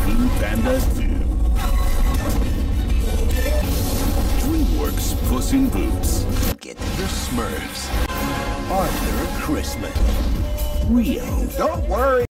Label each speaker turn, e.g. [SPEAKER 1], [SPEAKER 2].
[SPEAKER 1] Fu Panda 2. DreamWorks Puss in Boots.
[SPEAKER 2] Get the Smurfs. Arthur Christmas.
[SPEAKER 1] Rio.
[SPEAKER 2] Don't worry.